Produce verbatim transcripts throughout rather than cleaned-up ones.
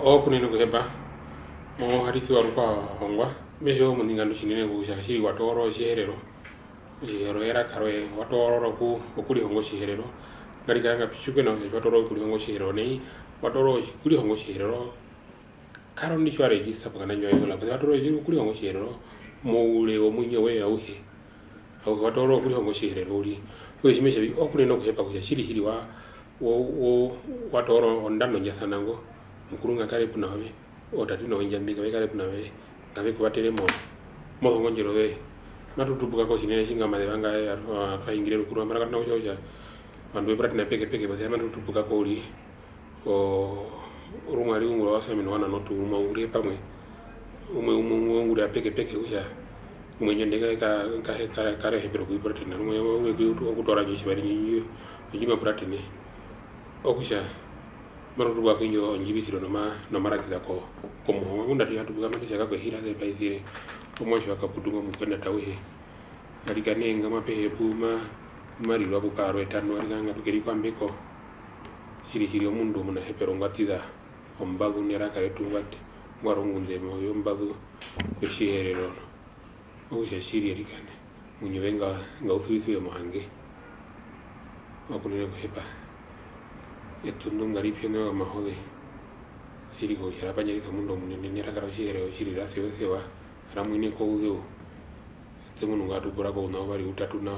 o kunene kuhepa mo hadithi walikuwa hongwa mesho muningano shinene kushashiri watoro shiherero shiherero era karwe watoro ku okuli hongo shiherero ngari kanga pishuke na watoro kuli hongo shiherero nei watoro kuli hongo shiherero karo ni shware gisa pakana nyoyo la watoro kuli hongo shiherero mo ule o munyo we auhe au watoro kuli hongo shiherero uli weshimesha bi okunene kuhepa kushashiri shiri wa wo wo watoro ondano nyasanango mukurunga kare punawe otati no njambi ngabe kare punawe ngabe kubatere mo mo ngonjero we matutubuka ko sinene singa made banga fa ingire rukuru amara kana uja bandu brati na peke peke base matutubuka ko uri o runga ri ngura wasa mino wana notu mo uri pamwe umwe umwe ngura peke peke uja umwe nyende ka ka ka kare hebero ku brati na umwe we ku okutora nyi shibari nyi nyi ma brati ne okusha marutu bwa kinyo njibisiro no ma no marakida ko komo ngunda ti hatu bwa shaka ko hira de baizire omosho akaputuma mukenda tawe alikanenga mapehe puma mari lwa bukaro etano alikanga tukeri kwambeko siri siri omundu muna hepero ngatiza ombazu nera kare tungate mwarongunde mo yombazu eshiherero okusha siri alikane munyovenga ngausuisu yo muhange wakunene kuhepa etundu ngari piono mahode siri ko yara panyari mundo munene nera karo shiherero siri rasio sewa ramwine ko uzo temu ngatu bora ko na bari utatu na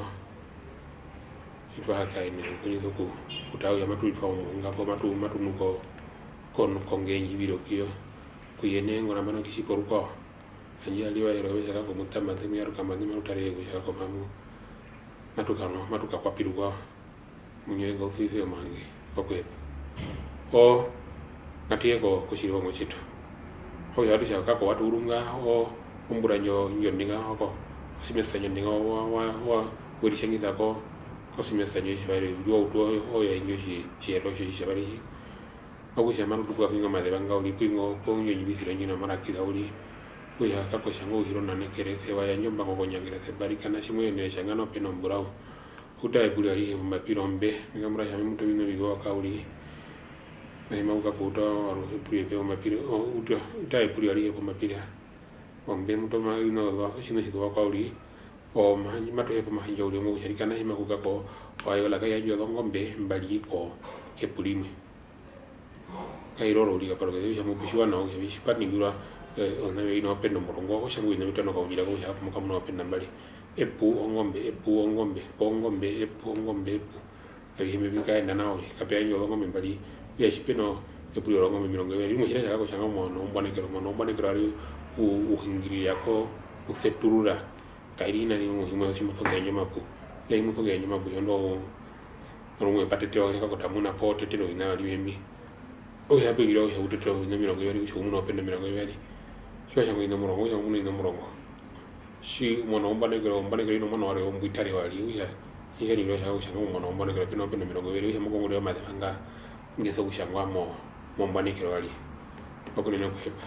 itwa kaine kuni soko utawo ya matu itwa ngapo matu matu nuko kon kongenji biro kiyo kuyene ngora mano kishi poruko anje aliwa ero besa ko mutamba temu yaro kamani marutare ko ya ko mamu matu kano matu ka kwapiru ko munye go fife mangi okwe o ngatiye ko kushiro ngo chitu ho ya risha ka ko watu urunga o umbura nyo nyondinga ko semester nyondinga wa wa wa wori shengita ko ko semester nyo shibari ndo uto o ya nyo shi shero shi shibari shi ko shama ru kwa kinga made banga uri kwingo ko nyo nyibisira nyina marakira uri uya ka ko shango hiro na nekere se wa ya nyomba ko nyangira se bari kana shimwe ne shangano peno mburao uta ebuli ari mu mapirombe ngamura shame muto bino bizo ka uri ai mauka puto aru ebuli pe mu mapiro uta uta ebuli ari mu mapira ombe muto ma ino wa shino shito wa kauri o mahanyi mato hepo mahanyi uri mo sharikana hima kuga ko ayo la kaya nyo ngombe mbali ko kepulimwe kairoro uri kaparo ke bisha mu bishwa na o bishi patni gura ona we ino pendo morongo ko shangu ino mitano ka ujira ko shapo muka muno penda mbali epu ngombe epu ngombe ngombe epu ngombe epu abi hime bika enda nawe kapya nyo ngombe mbali ya shipeno epu ro ngombe mirongo we mo shira shaka ko shanga mo no mbane kero mo no mbane kero ari uhingiri yako useturura kairina ni muhimu shimo soge nyuma pu ya imu soge nyuma pu yondo rumwe patete o heka kotamuna po tetero ina ali wembi o ya bingira o ya utetero ina mirongo yari usho muno pende mirongo yari sho shango ina murongo shango muno ina murongo shi mono mbane gero mbane gero no mono wari o mbitari wali uya yari ro ya shango mono mbane gero pino pende mirongo yari ya mugongo ro madanga ngeso kushangwa mo mo mbane gero wali okunene kuhepa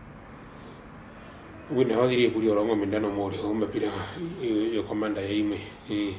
wina wadiri buri orongo mindano mo ri homba pira yo komanda ya ime e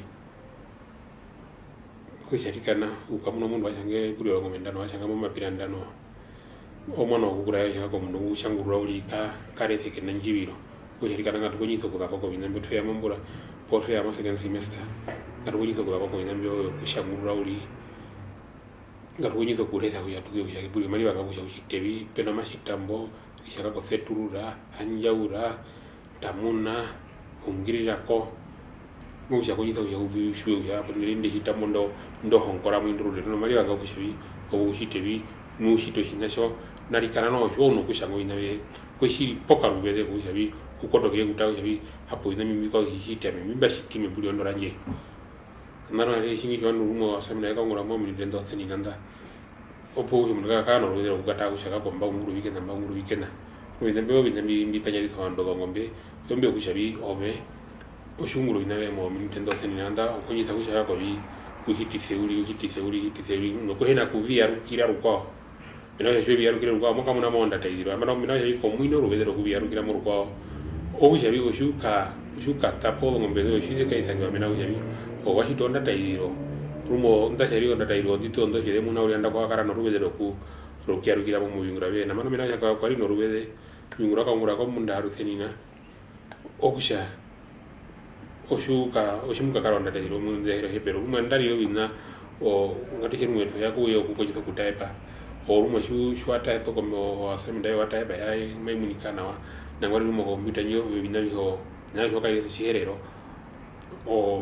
ko sharikana ukamuno mundu washange buri orongo mindano washanga mo mapira ndano o mono kugura ya ko mundu ushangura uri ka kare thike na njibiro ko sharikana ngatu kunyito kuda ko bina mbetu ya mambura porfe ya second semester ngatu kunyito kuda ko bina mbyo ushangura uri ngatu kunyito kureza kuya tuzi ushage buri mali baka kusha ushitebi pena mashitambo ishaka ko seturura hanjaura tamuna hungirira ko ngusha ko nyito ya uvi shwe ya ponirinde hitambo ndo ndo honkora mwindurure no mali baka kushabi ko ushitebi nu shito shinasho narikana no sho no kushango inawe ko shiri poka rubede kushabi ukotoke kutawo shabi hapo ina mimi ko hishite mimi bashiti me buli ndo ranje mara ari shingi jwandu rumo asamina ka ngora mo mi dendo thani nanda opo himu ka ka no rubede ukata kushaka ko mba nguru bikena mba nguru bikena wenda mbe wenda mbi mbi panyari thwando ngombe yombe kushabi obe oshunguru inawe mo mi dendo thani nanda okunyita kushaka ko bi kuhiti seuri kuhiti seuri kuhiti seuri no ko hena kuvia rukira ruko mina ya shwebi yarukira ruko mo kamuna mo ndata idiro amana mina ya ko muino rubede rukubia rukira mo ruko obushabi oshuka oshuka tapo ngombe do shide kai sanga mina oshabi o washito ndata idiro rumo ndashari ndata idiro ndito ndo kide muna uri anda kwa kara no rubede roku pro kiaru kila mu bingura be na mano mena ka kwari no rubede bingura ka ngura ko munda haru thenina okusha oshuka oshimuka karonda de ro mu de he pero mandari yo bina o ngati chiru mwetu ya ku yo ku ko jito kutaipa o rumo shu shu ataipa ko mo asemi dai wataipa ai mai munikana wa na ngari rumo ko mitanyo bina biho na yo ka ile chiherero o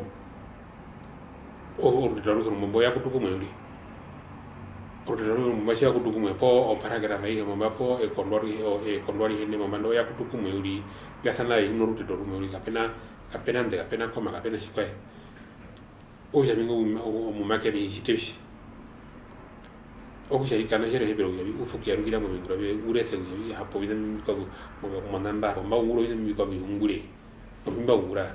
o ordinario ko mo boya kutuku mweli ordinario mo basia kutuku mwe po o paragraph ai mo mapo e kondori o e kondori hene mo mando ya kutuku mweli ya sana i no ruto mweli kapena kapena nde kapena koma kapena shikwe o ya mingo mo make bi hiteshi o kusharika na jere hebero yabi ufuki yarugira mo bingura be urese yabi hapo bina miko mo namba mo ba uro bina miko bi ungure o bimba ungura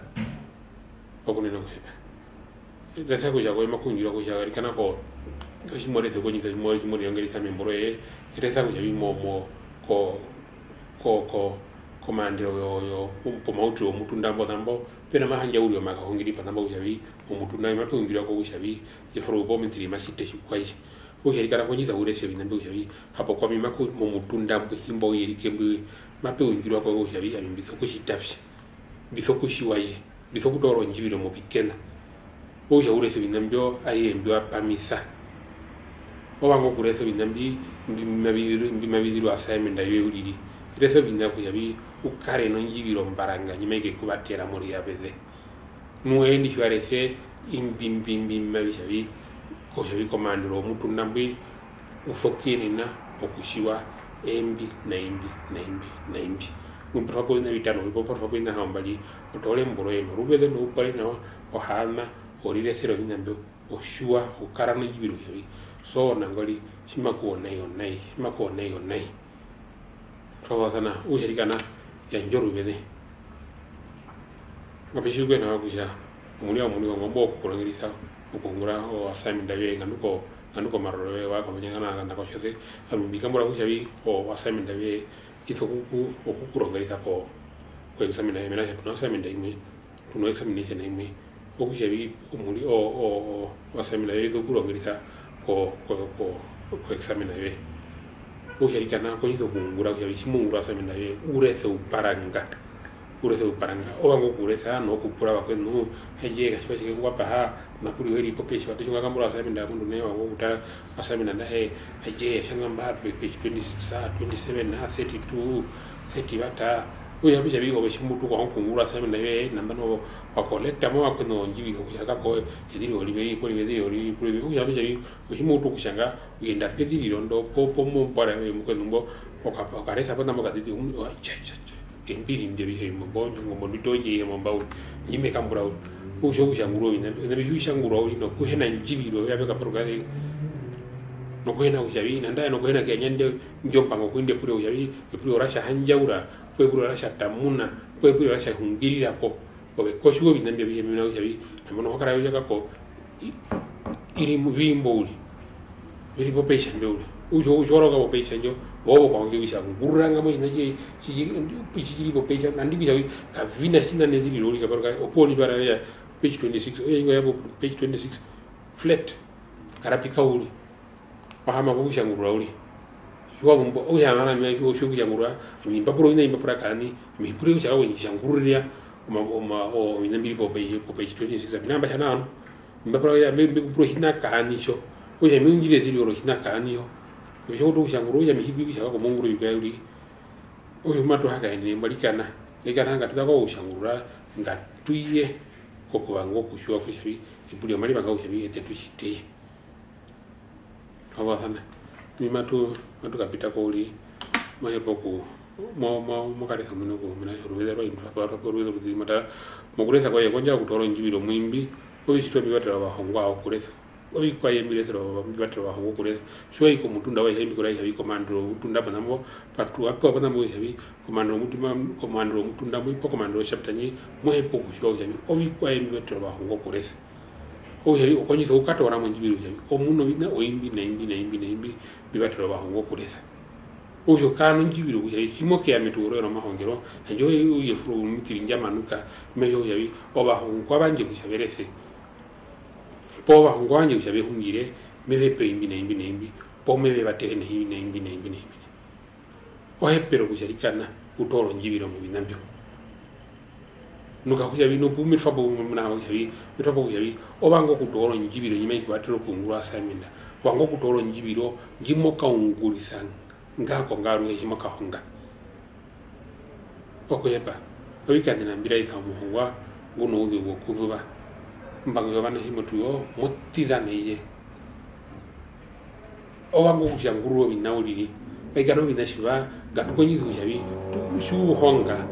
o kuneno heba Rasa ko jago ma kunjira ko jago kana ko ko si more ko ni ko more si more ngari tambe mboro e resa ko jabi mo mo ko ko ko komandiro yo yo po mautu mutunda mbo tambo pena ma hanja uri ma ka hongiri pa tambo jabi o mutunda ma to ngira ko jabi ye foro bo mitri ma site shi kwai o jeri kana ko ni za ure se bi nambo jabi hapo kwa mi ma ko mo mutunda mbo himbo yeri kembu ma pe ngira ko jabi ami biso ko shi tafshi biso ko shi waji biso ko toro njibiro mo pikena o jaure se binambio ari mbio apamisa o wango kureso binambi mbimabidiru mbimabidiru assignment ayo uridi reso binako yabi ukare no njibiro mbaranga nyimeke kubatera muri yabeze nuendi shwarese imbimbimbi mabishabi ko shabi komandiro mutu nambi ufokini na okushiwa embi na imbi na imbi na imbi umpa ko na vitano ko por favor na hambali otole mboro eno rubede no upari na o hana orire sero vinambe oshua ukara no jibiru yabi so nangoli shimako nayo nai shimako nayo nai tawazana ushirikana ya njoru bede ngabishugwe na kusha umuli umuli ngombo kukolongirisa ukongura o assignment dawe nganuko nganuko marrowe wa ko nyangana na ko shese ambikamura kushabi o assignment dawe isokuku okukulongirisa ko ko examine na mena tuna assignment dawe tuna examination na ime okushabi umuli o o assignment dawe isokulongirisa ko ko ko ko examine dawe ushirikana ko yido kungura kushabi simungura assignment dawe urese uparanga urese uparanga owango kuresa no kupura bakwe no hejega shiba chike ngwapa ha nakuri heri pope shiba tuchunga kambura assignment da mundu ne wango kuta assignment na he heje shanga mba page twenty-six twenty-seven na thirty-two thirty bata uya bisha bigo beshimutu kwa kungura assignment nawe namba no wa collector mo akwe no njibiro kushaka ko ediri oliberi ko liberi oli kuri uya bisha bigo beshimutu kushanga uyenda pediri rondo popo mo para mu kwenumbo okapa karesa bana mo kaditi umu cha cha embiri mbiri mo bonjo mo bitoje mo bawo nyime kambura usho kushanguro ina ina bishu shanguro ino kuhena njibiro yabe kaprogari no kuhena ushabi nanda no kuhena kenyande njompa ngo kuinde pure ushabi pure rasha hanjaura pure pure rasha tamuna pure pure rasha hungirira ko ko ko shugo binambe bihe mina ushabi namono hakara yaka ko iri muvimbo uri biri bo pesha mbeuли usho ushoro ka bo pesha njo bobo kwa ngi bisha nguranga mo inaje chijiri chijiri bo pesha nandi bisha ka vina sina ne dili lori ka barka oponi bara ya page twenty-six oyo ngo yabo page twenty-six flat karapika uli wahama ko bisha ngurura uli shuwa ngumbo oya mana me shuwa shuwa bisha ngurura mi papuro ina impapura kani mi pure bisha ko bisha ngurura ma ma o ina mbiri bo page bo page twenty-six binamba chana no mbapura ya mbi kupuro hina kani sho oya mi ngire dili oro hina kani yo bisho to shanguru ya mihigi bisha ko munguru yugauri uyu matu haka ene mbalikana lekana ngatuza ko ushangurura ngatuye ko kubango kushwa kushabi ibuli mali banga kushabi ete tushite abasana mi matu matu kapita ko uli mahepo ku mo mo mo kare samuno ko mina ruweza ro impa pa ko ruweza ruzi mata mo kuresa ko yekonja kutoro njibiro mwimbi ko bishitwa biwatira bahongwa okuresa obi kwa yemile tro biwatira bahongwa okuresa shoi ko mutunda wa yembi ko rayi komandro mutunda banambo patu apo banambo yabi komandro mutuma komandro mutunda mo ipo komandro chaptanyi mo hepo ku shwa yabi obi kwa yembi watira bahongwa okuresa o yabi okonyiso ukatora mo njibiro yabi o muno bina o imbi na imbi na imbi na imbi biwatira bahongwa okuresa ujo kanu njibiro kuya himo ke ameturo ro mahongero njo uye furu mitiri njamanuka mejo yabi oba kwa banje kushaberese po ba ngwanje kushabe hungire meve pe imbi na imbi na imbi pome be batere ne hine imbi ne imbi ne imbi o hepero kujarikana utoro njibiro mu binambyo nuka kujabi no pumi fabo mna kujabi mitabo kujabi obango kutoro njibiro nyime kwatero kungura assignment wango kutoro njibiro ngimo kaungurisa ngako ngaru heshima kahonga okoyeba wikandi na mbira ita muhongwa nguno uthi go kuzuba mbango yobana himotuyo mutida neye owango kushanguru binauliri egano binashiba gatukonyi kushabi shuhonga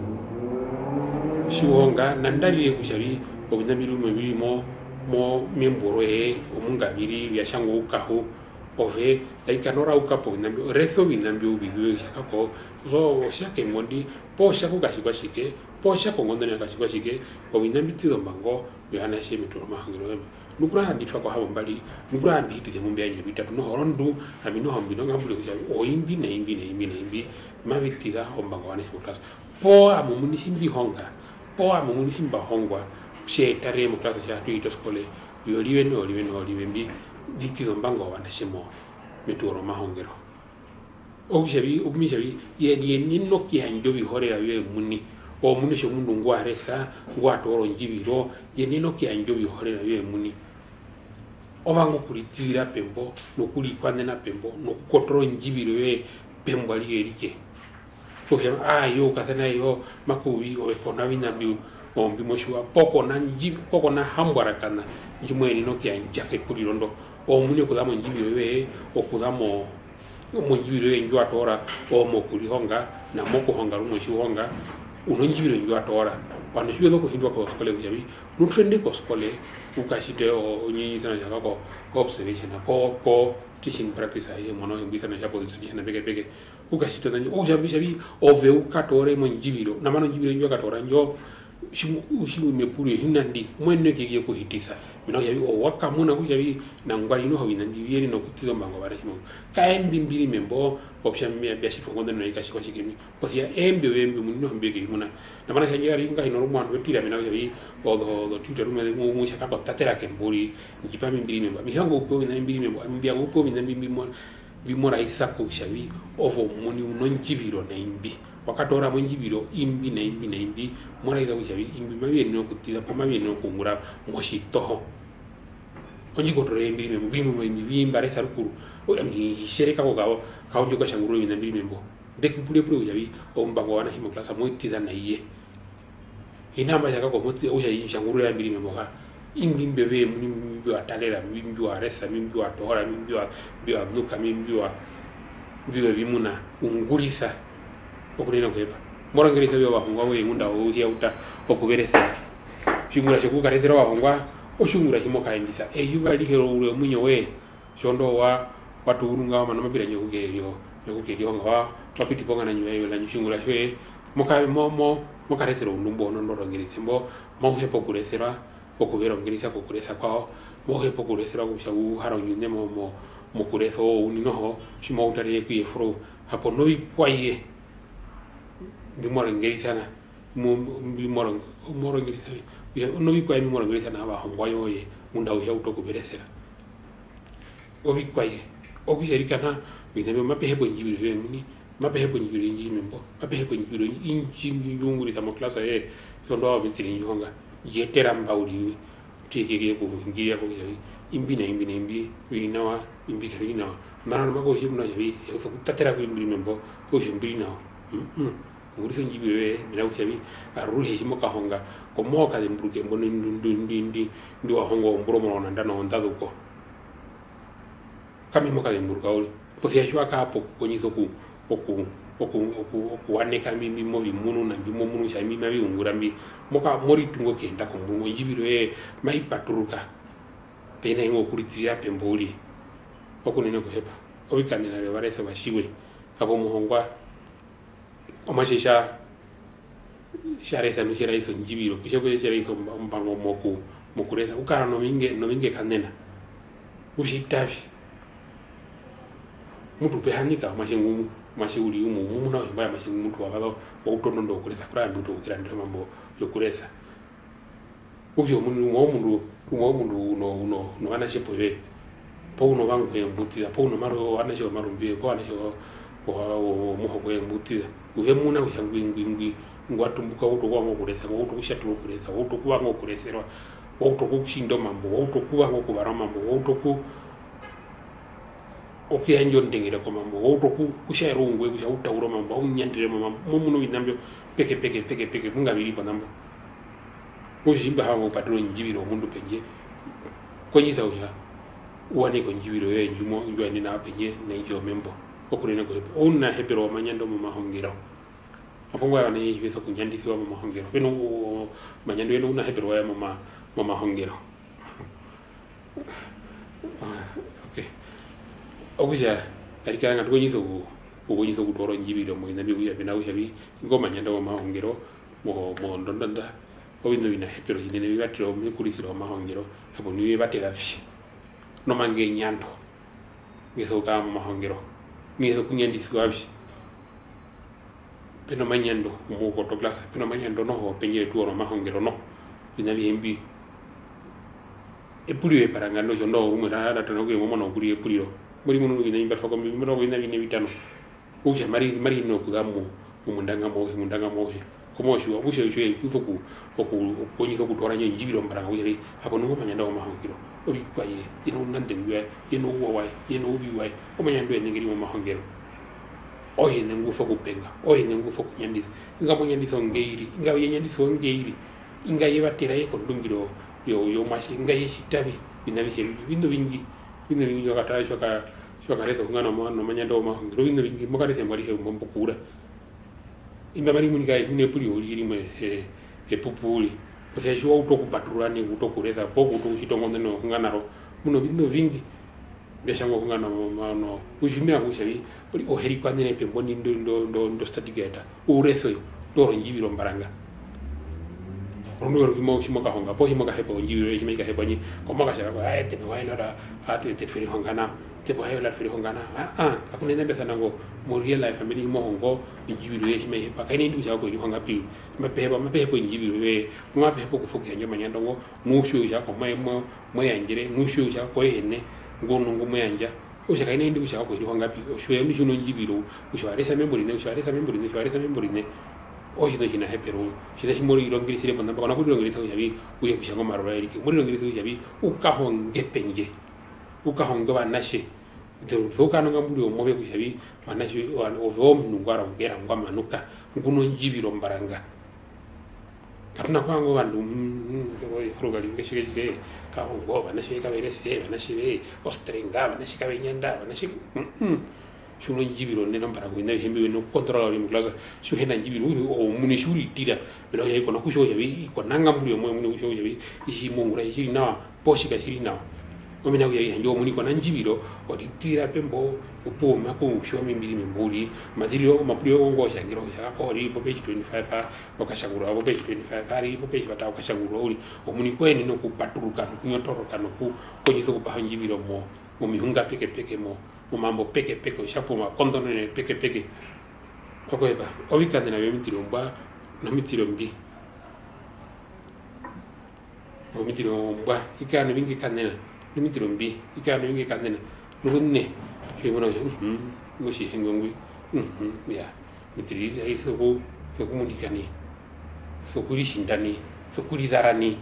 shuhonga nandalire kushabi obinamiru mebiri mo mo memboro e omungabiri byashango ukaho ove aikanora ukapo nambio rezo binambio bidu shakako so shake mondi po shaku kashikwa shike po shako ngondone kashikwa shike obinambi tido mbango byana shemi to mahangiro nukura handitwa kwa habo mbali nukura ambiti ze mumbi anye bitatu no horondu amino hambino ngambule kushabi o imbi na imbi na imbi na imbi mavitida ombango wane mutlas po amumuni simbi honga po amumuni simba hongwa she tare mutlas ya tuito skole yoliwe no oliwe no oliwe mbi vitido mbango wane shemo mituro mahongero okushabi okumishabi ye ye ninno kihanjo bihorera bibe muni o muni sho mundu ngwaresa ngwatoro njibiro ye ninno kihanjo bihorera bibe muni obango kulitira pembo no kuli kwande na pembo no kotoro njibiro ye pembo ali erike okema ayo kathana yo makubi o kona binambi ombi moshwa poko na njibi poko na hambara kana njimweni no kianja ke pulirondo o muni kudamo njibiro ye okudamo umunjibiro yenjwa tora o mokuli honga na moko honga rumo shi honga unonjibiro yenjwa tora wano shiwe loko hindwa ko skole kujabi nutrende ko skole ukashite o nyinyi tana jaka ko observation po po teaching practice ayi mono mbisa na jabo disibia na bege bege ukashite na o jabi jabi o ve ukatore monjibiro na mano njibiro yenjwa katora njo shimu shimu mepuri hinandi mwene ke ye ko hitisa mina yabi o waka muna ku yabi na ngwali no hobina ndiye no kutizo mbango bara himo ka embi mbiri membo option me bia shi fongo no ikashi ko shikemi posia embi wembi munno mbege muna na mana kanya ri ngai no mwana wetira mina yabi o do do tuta rume mu mu shaka ko tatera ke mburi njipa mbiri membo mi hango ko na mbiri membo mbia ko ko na mbiri mo bimora isako shabi ovo muni uno njibiro na imbi wakatora monjibiro imbi na imbi na imbi mora ida kushabi imbi mabiye no kutida pa mabiye no kungura moshitoho onji kotore imbi membo bimu imbi bimbare sarukuru o amni shereka ko gawo kawo joka shanguru ina imbi membo beku pule pule yabi o mbango wana himo klasa moitida na iye inamba shaka ko moti o shayi shanguru ya imbi membo ka imbi mbebe muni mbi wa talera mbi wa resa mbi wa tohora mbi wa mbi wa nuka mbi wa mbi wa bimuna ungurisa okunena kweba morangereza byo bahungwa we ngunda o hiauta okuberesa shingura shikukaresera bahungwa oshungura kimoka indisa e yubali hero ule munyo we shondo wa watu urunga mana mabira nyokugeryo nyokugeryo nga papiti ponga na nywe la nyishungura shwe moka momo mokaresera undumbo no ndorongereza mbo mo hepo kuresera okubera ongereza kukuresa kwao mo hepo kuresera kushagu haronyune mo mo mokureso uninoho shimo utariye kuyefro hapo no ikwaye bimora ngerisa na bimora mora ngerisa ya no bikwaye bimora ngerisa na bahongwa yoye munda uya utoko beresera obikwaye okisherikana binebe mapehe bo njibiro yemuni mapehe bo njibiro njimembo mapehe bo njibiro inji njunguri sa mo klasa ye yondo abitiri njonga yetera mbawuli tikeke ko ngiria ko yabi imbi na imbi na imbi wirinawa imbi kabinawa marano mako shimna yabi yofu tatera ko imbi membo ko shimbinawa mm nguriso njibiwe mina ushabi aruhe shimo kahonga ko moka de mbruke mboni ndundu ndindi ndi wa hongo mburo mo na ndano ndazo ko kami moka de mbruka uli posia shwa ka hapo konyiso ku oku oku oku oku waneka mimi movi munu na bimo munu sha mimi mabi ungura mbi moka mori tungo kenda ko mbungo njibiro mai paturuka pena ngo kuritira pemboli okunene ko heba obikane na bebarese bashiwe abo muhongwa omashisha sharesa no shira iso njibiro kusheko shira iso mbango moku mokuresa ukara no minge no minge kanena ushitafi mutu pehanika mashingu mashuri umu umu na mbaya mashingu mutu wabalo wautono ndo kuresa kura mbuto ukirande mambo yokuresa ujo mundu mo mundu mo mundu no no no ana shepo we pauno bangu embutida pauno maro anasho maro mbi po anasho o mo ko embutida uve muna ushangu ingwi ngwatu mbuka uto kwango kuresa uto kushaturo kuresa uto kwango kuresera uto kushindo mambo uto kwango kubara mambo uto ku okiyanjo ndengera ko mambo uto ku kushero ngwe kusha utauro mambo unyandire mambo muno winambyo peke peke peke peke mungabiri pa nambo ujimba hawo patro njibiro mundu penje konyisa uja uwane ko njibiro ye njumo njwani na penje na njo membo okurene ko onna hebero manyando mu mahongero apongo ya ne yibeso kunyandisi wa mu mahongero beno manyando eno una hebero ya mama mu mahongero okay okuja arika ngatu konyiso ugonyiso kutoro njibiro mo ina biya bena ujabi ngoma manyando mu mahongero mo mo ndondanda obindo bina hebero ine ne bibatiro mu kurisiro mahongero abo ni bibatira fi no mange nyando ngeso ka mu mahongero ngeso kunyandisi wa fi peno manyando mo ko to classe peno manyando no ho penye tuoro mahongero no bina bihembi e pulio e parangando jo ndo rumo da da tono ko mo no pulio pulio muri mo ina imba fako mi mo ina bine bitano o je mari mari no ku gamu mo ndanga mo he ndanga mo he komo shu o shu shu ku ku o ku ko ni so ku tora nyi jibiro mbaranga o yeri abo no manyando mo mahongero o bi kwaye ino nande ngwe ino wo wai ino bi wai o manyando e ngiri mo mahongero oye nengu foku penga oye nengu foku nyandisi inga mo nyandisi ngeiri inga ye nyandisi ngeiri inga ye batira ye kondungiro yo yo mashi inga ye shitabi binabi hembi bindo bingi bindo bingi yo kata shoka shoka reto ngana mo no manyando ma ngiro bindo bingi mo kare temari he mo mbukura imba bari munika ine puli oli iri me e e pupuli pose sho auto ku patrulani auto kureza poku to hitongo no ngana ro muno bindo bingi beshango ngana mo no ujimia kushabi uri oheri kwande ne pembo ni ndo ndo ndo ndo statigeta ureso toro njibiro mbaranga ondo ro kimo shimo ka honga po himo ka hepo njibiro himo ka hepo ni koma ka shaka ay te wa ilo da atu te feri honga na te bo hayo la feri honga na ah ah ka kunene besa nango morie la family mo hongo njibiro ye himo hepa ka ni ndu sha ko ni honga pi me peba me peba njibiro ye mo pe ko foki nyama nyando ngo mu shu sha ko mai mo mo yanjire mu shu sha ko ene ngono ngo mo yanja ushaka ine ndi ushaka ko iri honga pi ushwe ndi shuno njibiro ushwaresa membori ne ushwaresa membori ne ushwaresa membori ne oshi no shina hepero shida shimori irongiri sire banda bakona kuri irongiri so yabi uye kushango marora iriki muri irongiri so yabi ukahonge penje ukahonge banashe to so kana ngamburi omobe kushabi banashe ovo mnungwara ngera ngwa manuka nguno njibiro mbaranga kapna kwango bandu frugali keshike kike ka ngo banashe ka berese banashe be ostrenga banashe ka benyanda banashe shuno njibiro ne nambara ko ina hembe no control mu class shu hena njibiro o muni shuri tira belo ye ko na kusho yabi ko nanga mburi mo muni kusho yabi ishi mungura ishi na poshi ka shiri na o mina ya njo muni ko na njibiro o ditira pembo upo ma ko sho mi mbiri mburi matirio maprio ngo shangiro sha ko ri po page twenty-five o ka shanguro po page twenty-five ari po page bata ka shanguro uri o muni ko eni no ku paturuka no kunyotoroka no ku ko nyiso ko ba njibiro mo mo mihunga peke peke mo mambo peke peke shapo ma kondone peke peke okweba obikande na bemitiro mba na mitiro mbi o mitiro mba ikana bingi kanena ni mitiro mbi ikana bingi kanena nunne shimona mhm ngoshi hengongwi mhm ya mitiri ai soko soko munikani soko rishindani soko rizarani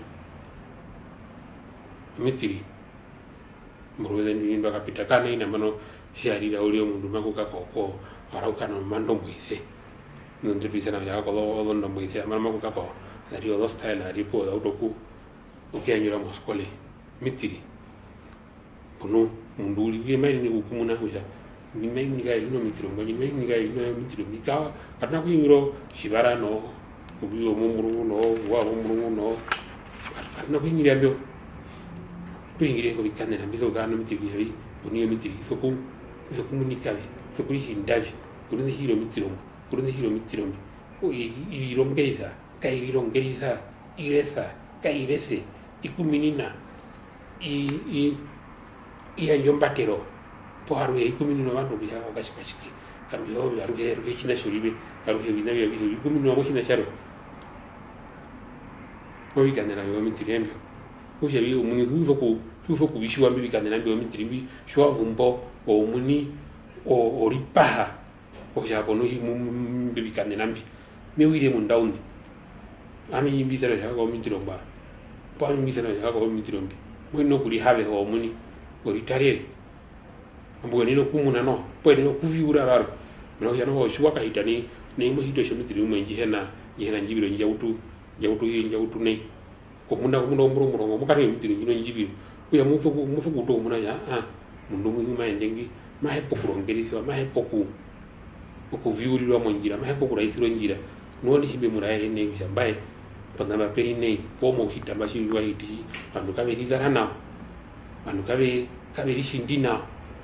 mitiri mruwe ndi ndo kapita kana ina mano shari da ulio mundu mako ka ko arauka no mando mwise ndo bisa na ya ko lo ndo mwise amana mako ka ko dari o style ari po da utoku ukianyura mo skole mitiri puno mundu uli mai ni kukumuna kuja ni mai ni ga ino mitiro ngani mai ni ga ino mitiro mika kana ku ngiro shibara no kubiyo mumuru no wa mumuru no kana ku ngira byo pingire ko bikane na bizo gano mitiri yabi uniyo mitiri soku soku munikabi soku shindabi kurinde hiro mitiro kurinde hiro mitiro o iri romgeiza kai iri romgeiza iresa kai irese ikuminina i i i anjombatero po haru ikuminino bandu biya ko kashikashiki haru yo haru ke haru ke china shuribe haru ke binabi yabi ikuminino mo china charo o bikane na yo mitiri embyo ujabi umuni huzo ko tufo kubishwa mbi bikandena mbi omitrimbi shwa vumbo o muni o oripaha o japo no himu mbi bikandena mbi me wire mun dawndi ami yimbi sera jago mitromba pa yimbi sera jago mitrombi mo no kuri have o muni ori tarere ambo ni no kumuna no pwede no kuviura baro no ya no shwa ka hitani ne mo hito shomitri mo njihena njihena njibiro njautu njautu yi njautu nei ko munda ko mundo mbro mbro mo kare mitri no njibiro uya mufu mufu kuto muna ya ah mundo mu ma ndengi ma hepo kurongeri so ma hepo ku ko viuri lo mo njira ma hepo kura ifiro njira no ndi shimbe muraire ne kushambaye panamba peri nei po mo hitamba shi wa hiti anu ka beri zarana anu ka be ka beri shindina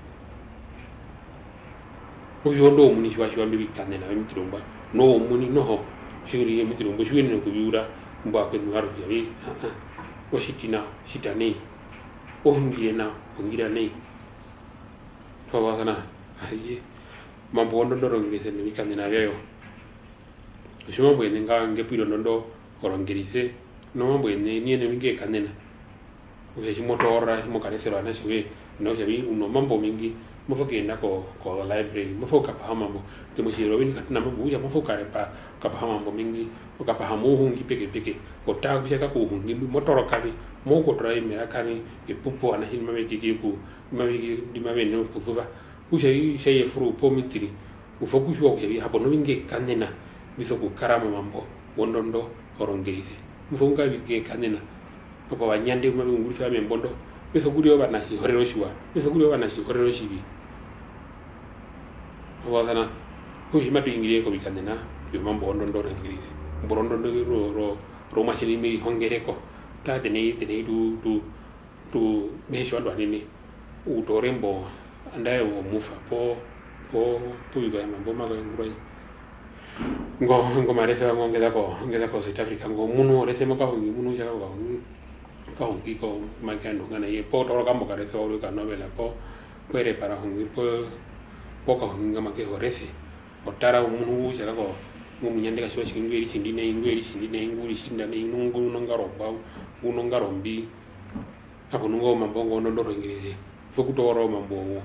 uyo ndo muni shwa shwa mbi kanena mitromba no muni no shuri mitromba shuri no kubiura mba ko ngaro ya bi o shitina shitane o ngire na ngira nei fa wasana aye mambo ndo ndo ngire ne kanena yayo shuma bwe nga ngepiro ndo orongerise no mambo ne ni ne nge kanena uye shimotora shimokaresera na shwe no shabi uno mambo mingi mufokenda ko ko library mufoka pahamambo temushiro wini katina mambo uya mufoka repa kapahamambo mingi ukapahamu hungi peke peke otaku shaka ko hungi motoro kabi moko trai merakani epupo anahin mabeki kiku mabeki dimabe no kuzuba usha yi sheye furu po mitri ufokushwa kushabi hapo no mingi kanena biso ku karama mambo wondondo orongerise mufonga bige kanena opo banyande mabe nguri fa membondo biso guri obana hi horero shwa biso guri obana hi horero shibi wadana ushima pingire ko bikandena yo mambo ndondo rengiri mborondo ro ro ro machine mi hongereko ta tene tene du du du mesho ndo nini u torembo andaye wo mufa po po po biga mambo maga nguroi ngo ngo maresa ngo ngeza ko ngeza ko South Africa ngo munu rese maka hongi munu jaka ko ka hongi ko makando ngana ye po toro kambo ka rese o ka novela ko kwere para hongi po poka hunga make horese otara umuntu uja ko ngumunyande ka shiba shingweri shindine ingweri shindine inguri shindane inungu nongaromba unongarombi apo nungo mambongo ndoro ingirize fokutoro mambo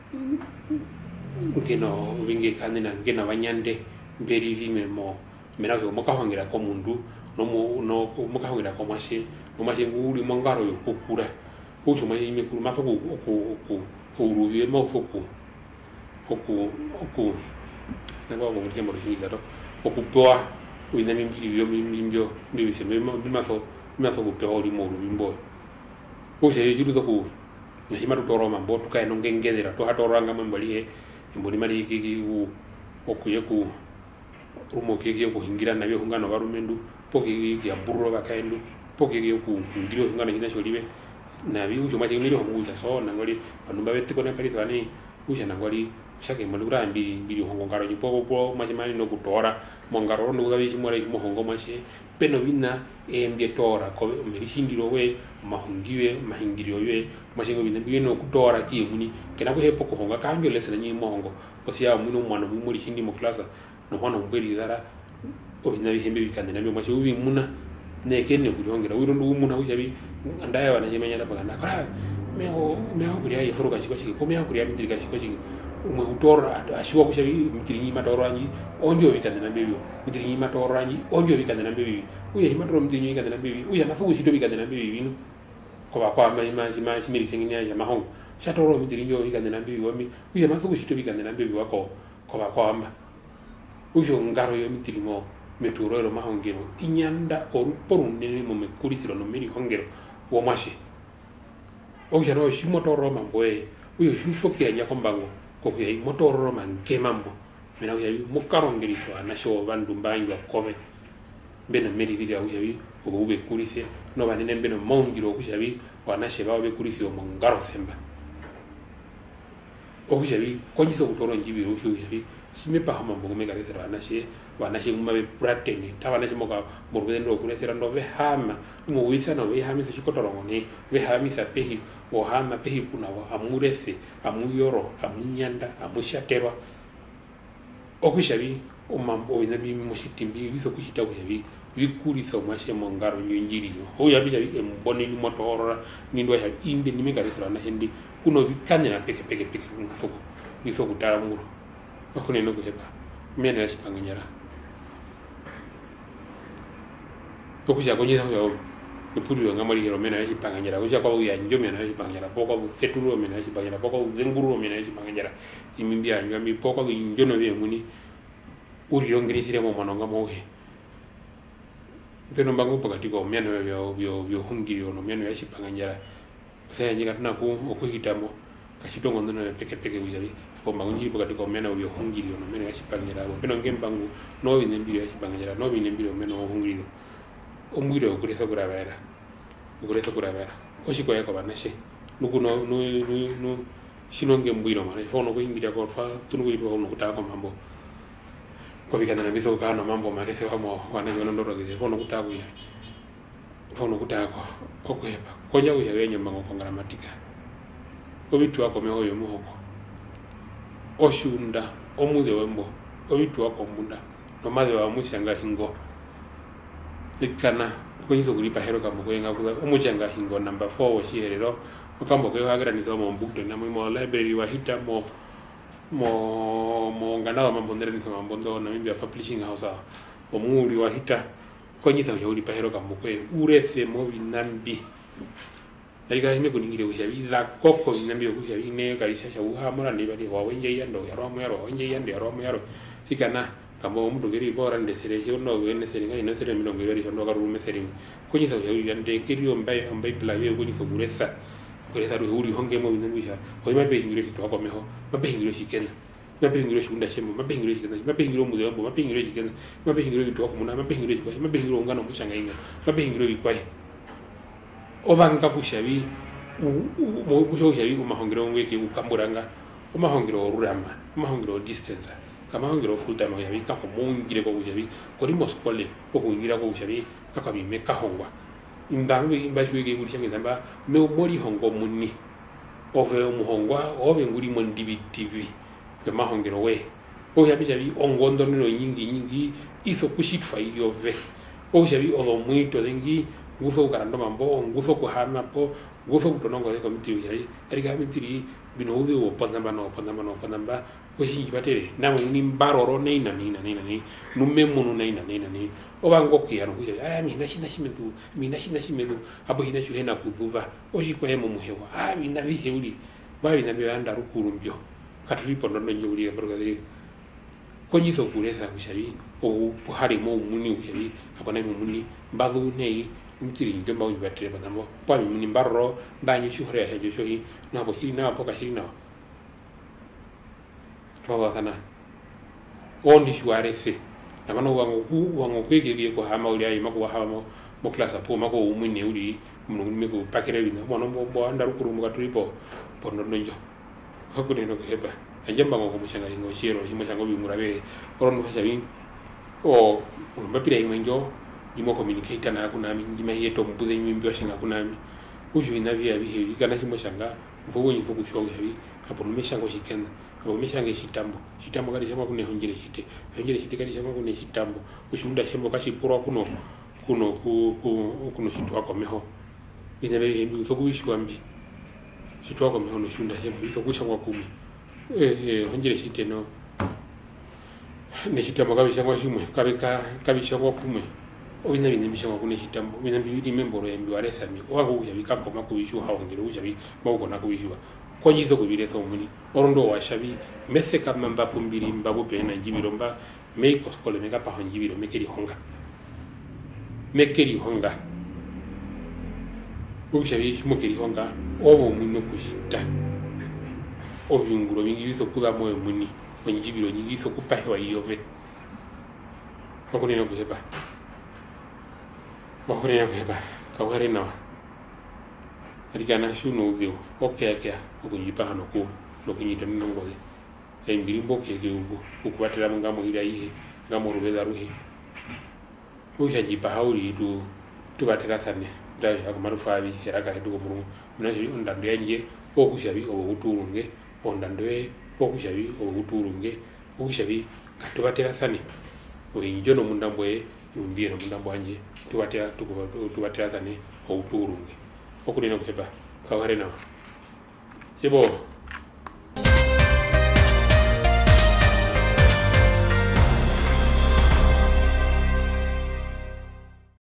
ngeno vinge kanina ngena banyande mberi vime mo mera ko makahongira ko mundu no no makahongira ko mashi no mashi nguri mangaro yo kokura ucho mayi mikuru mafoku ku ku uruye mafoku oku oku nabo mo mtiamo rishindaro oku poa wina mimbio mimbio mbise memo bimaso bimaso ku poa ri moru bimbo o se yiru zo ku na hima to toro mambo to kai no ngengedera to hatoranga mbali e mboni mari ki ku oku yeku umo kiki ku hingira na byo ngano barumendu poki ya burro bakaendu poki ku ngiro ngano hina sholibe na bi ujo machi ngiro mu uja so na ngori anumba betiko na perito ani uja na ngori shake malura mbiri mbiri hongo ngaro ni poco po machimani no kutora mongaro no gabi chimore mo hongo mache peno bina e mbietora ko mirishindiro we mahungiwe mahingiro we machingo bina bino kutora ki muni kena ko hepo ko honga kanjo lesena ni mongo osia muno mwana mu muri shindi mo klasa no hono mberi dara o bina bihembe bikande na machi ubi muna ne kenne ku hongera wiro ndu muna ujabi ndaya wana jemenya da baganda kora meho meho kuriya yefuruka chiko chiki ko meho kuriya mitirika chiko chiki umwe utora ashiwa kushabi mitirinyi matoranyi onjo bikande na bebi mitirinyi matoranyi onjo bikande na bebi uye himatoro mitirinyi bikande na bebi uye mafuku shito bikande na bebi bino ko ba kwa ma ma ma shimiri singinya ya mahongo shatoro mitirinyi bikande na bebi wami uye mafuku shito bikande na bebi wako ko ba kwa amba uyo ngaro yo mitirimo meturo ro mahongero inyanda oru porun nene mo mekurisiro no meri hongero wo mashi oja no shimotoro mamboe uyo hifoki ya kombango ko ya motoro manke mambo mena ya mokarongeriso anasho bandu mbanyu akove bena meri vile ya ujabi ube kurise no banene bena mongiro kujabi wanashe bawe kurise o mongaro semba ojabi konyiso kutoro njibi o ujabi sime pa mambo mega resera anashe wanashe mumabe prateni tawanashe moka morgendo kuresera ndo ve hama mo wisa no ve hama se chikotorongo ni ve hama sa pehi o hama pehi kuna wa amurese amuyoro amunyanda amushaterwa okushabi o mambo inabi mushitimbi biso kushita kujabi vikuri so mashe mongaro nyinjiri ho ya bija emboni ni motora ni ndo ya inde ni meka rifla na hindi kuno vikanya na peke peke peke kufuko biso kutara muro akune no kuheba mena ya panganyara okuja konyeza yo kupuri yo ngamari hero mena ya panganyara okuja kwa ya njo mena ya panganyara poko seturo mena ya panganyara poko zenguru mena ya panganyara imimbia ngami poko njo no be muni uri yongeresire mo manonga mohe teno bangu pakati ko miano yo yo yo hungiri ono miano ya panganyara saya nyika tuna ku okuhitamo kasito ngondo no peke peke wizabi ko bangu nyiri pakati ko miano yo hungiri ono miano ya panganyara bo peno ngembangu no bine mbiro ya panganyara no bine mbiro miano hungiri ombwiro okuresa kurabera okuresa kurabera oshiko yako banashe nuku no no no shinonge mbwiro mara fono ko ingira ko fa tunu ko ito no kutaka mambo ko bikana na biso kana mambo mara se wamo wana jono ndoro ge fono kutaka ya fono kutaka okwepa konja uya wenye mbango ko gramatika obitu ako meho yo muhoko oshunda omuze wembo obitu ako mbunda no maze wa mushanga hingo likana kwenyizo kulipa hero kambo kwenga kuza umuchanga hingo number four washiherero okambo kwe hagira ni somo mbukto na mo library wa hita mo mo mo ngana wa mambondere ni somo mbondo na mimi publishing house omuri wa hita kwenyizo ya ulipa hero kambo kwe urese mo binambi yalika hime kuningire ushabi za koko binambi ushabi ne karisha uha mora ni bali wa wenje yando ya romo yaro wenje yando ya romo yaro ikana kamo mtu geri bora ndesere no wene sere ngai no sere milongo yari hono garu mesere kunyi sa yawi yande kiri ombai ombai playe kunyi so buresa kuresa ru uri honge mo binamisha ko ma be ngire to ko meho ma be ngire shikena ma be ngire shunda shemo ma be ngire shikena ma be ngire mu de ma be ngire shikena ma be ngire to ko muna ma be ngire kwa ma be ngire ngana mu shanga inga ma be ngire kwa ovanga kushabi mo kusho shabi ko mahongero ngeke ukamburanga ko mahongero rurama ko mahongero distance kama hongero full time ya bika ko mungire ko kujabi ko ri moskole ko kungira ko kujabi kaka bi meka hongwa ndambi mbashwe ge nguri change zamba me mori hongo munni ove umuhongwa ove nguri mon dibi tv ke mahongero we o ya bijabi ongondo no nyingi nyingi iso kushitfa iyo ve o jabi o lo muito dengi nguso karando mambo nguso ko hama po nguso kutonongo ko mitiri yayi erika mitiri binozi o panamba no panamba no panamba ko shinji batere na ni mbaroro nei na ni na ni na ni numemo no nei na ni na ni o bango kiyano kuja ah mina shina shimedu mina shina shimedu abo hina shu hena kuvuva o shiko hemo muhewa ah mina biheuli ba bina banda rukurumbyo katulipo ndono nyuli barogade konyiso kuresa kushabi o hari mo muni kushabi abana mo muni bazu nei mtiri ngemba unyi batere banambo pa muni mbaroro banyi shu hore ya jo shohi na bo hiri na poka hiri na kwa sana ondi shuarese na mano wangu ku wangu kweke ko hama uli ai mako hama mo class apo mako umune uli mungu meko pakere bina mono bo bo andaru kuru mo katulipo pondo njo hakune no heba anjamba ngo mushanga ingo shiro himo shango bimurabe orono fashabi o mbapira ingo jimo communicate na kuna mi jima yeto mbuze nyimbi wa shanga kuna mi ushu inavia bihi kana himo shanga mfugo nyifugo shoga habi hapo nimeshango shikenda hapo nimeshange shitambo shitambo kali shamba kune honjire shite honjire shite kali shamba kune shitambo ushunda shamba kashi pura kuno kuno ku kuno shitu wako meho inabe himbi usogo wishu ambi shitu wako meho no shunda shamba usogo shamba kumi eh eh honjire shite no ne shitambo kabi shamba shimwe kabi ka kabi shamba kumi obina bine mishango kune shitambo bina bibiri memboro yambi waresa mi wangu kujabika koma kubishu hawongero kujabi bawuko nakubishuwa konyizo kubiresa omuni orondo washabi mese kama mbapo mbiri mbabo pena njibiro mba meiko skole meka pa njibiro mekeri honga mekeri honga kujabi shimokeri honga ovo muno kushita obyunguro bingi biso kuza moyo muni njibiro nyingi so kupahewa iyove bakunena kuheba bakunena kuheba kawari nawa arikana shuno uzio okay okay okunyipa hano ko nokunyita nongoze e mbiri mboke ke ubu ukubatira ngamo ira ihe ngamo rubeza ruhe usha jipa hauri tu tubatira sane dai akumarufabi erakare tu komuru munashi undando yanje okushabi obuturunge ondando e okushabi obuturunge okushabi katubatira sane o injono mundambo e mbira munda bwanje tuwatia tuko tuwatia tani o turungi okunina kuheba kaware na yebo